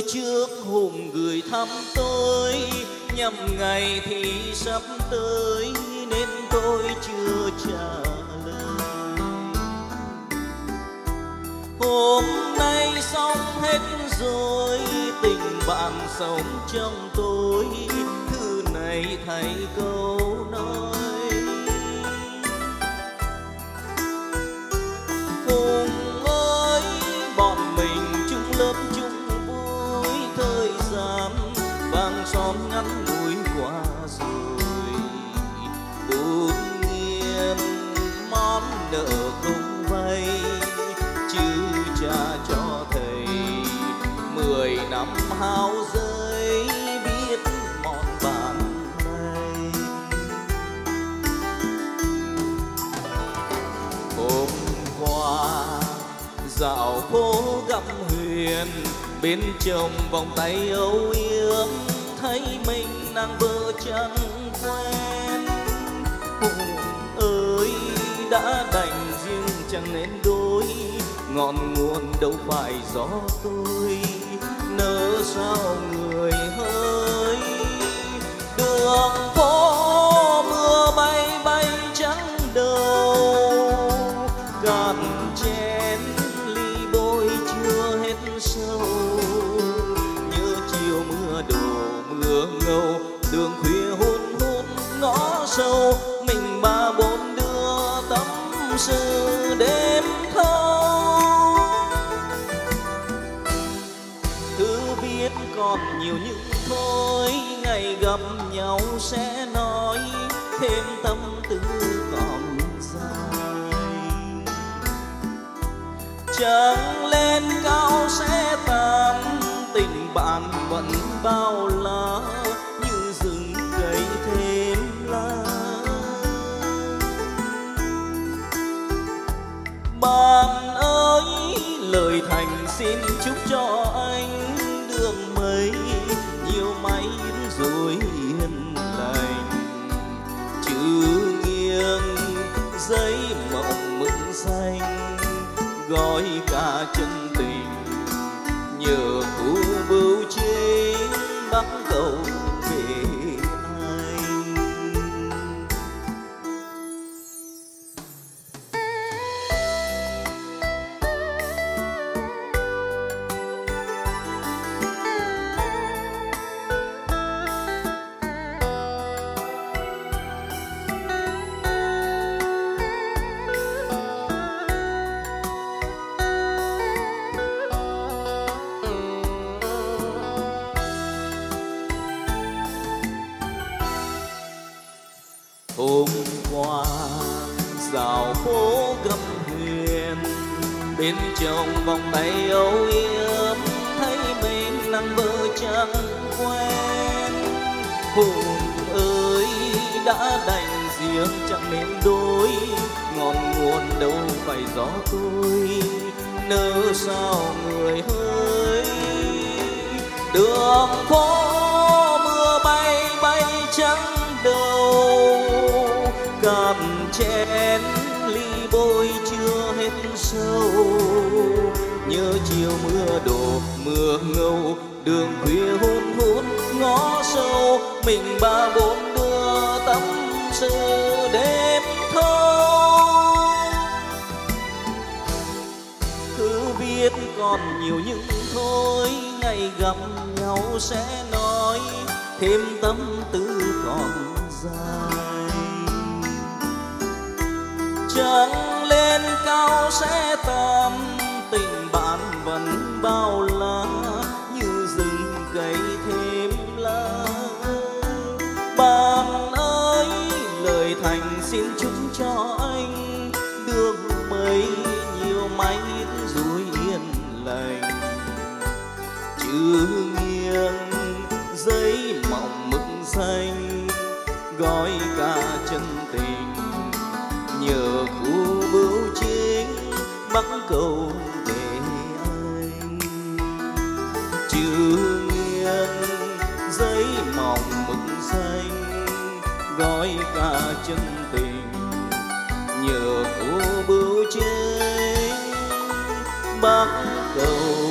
trước hùng gửi thăm tôi, nhằm ngày thì sắp tới nên tôi chưa trả lời. Hôm nay xong hết rồi, tình bạn sống trong tôi, thư này thay câu nói. Hùng ơi, bọn mình chung lớp chung vui, thời gian vàng son ngắn ngủi qua rồi. Bốn nghiêng món nợ không vay, chứ cha cho thầy 10 năm hao rơi, biết món bạn này. Hôm qua dạo phố gặp Huyền, bên chồng vòng tay âu yếm, thấy mình nàng vợ chẳng quen. Hùng ơi, đã đành riêng chẳng nên đôi, ngọn nguồn đâu phải do tôi, nỡ sao người hỡi. Đường phố mưa bay bay trắng đầu, cạn chén ly bôi chưa hết sâu. Nhớ chiều mưa đổ mưa ngâu, đường khuya hôn hôn ngõ sâu, mình ba bốn đứa tâm sự đêm thâu. Thư viết còn nhiều nhưng thôi, ngày gặp nhau sẽ nói, thêm tâm tư còn dài. Chẳng lên cao sẽ tàn, tình bạn vẫn bao la, như rừng cây thêm lá. Bạn ơi, lời thành xin chúc cho anh đường mây nhiều may rồi hiền lành. Chữ nghiêng giấy mộng mực xanh, gói cả chân tình nhờ khu bưu chính bắt cầu về anh. Hôm qua dạo phố gặp Huyền, bên chồng vòng tay âu yếm, thấy mình nàng vợ chẳng quen. Hùng ơi, đã đành riêng chẳng nên đôi, ngọn nguồn đâu phải do tôi, nỡ sao người hỡi. Đường phố mưa bay bay trắng đầu, cạn chén ly bôi chưa hết sâu. Nhớ chiều mưa đổ mưa ngâu, đường khuya hôn hôn ngõ sâu, mình ba bốn đứa tâm sự đêm thâu. Thư viết còn nhiều nhưng thôi, ngày gặp nhau sẽ nói, thêm tâm tư còn dài. Chẳng lên cao sẽ tàn, tình bạn vẫn bao la, như rừng cây thêm lá. Bạn ơi, lời thành xin chúc cho anh đường mây nhiều may rồi yên lành. Chữ nghiêng giấy mỏng mực xanh, gói cả chân tình nhờ khu bưu chính bắt cầu về anh. Chữ nghiêng giấy mỏng mực xanh, gói cả chân tình nhờ khu bưu chính bắt cầu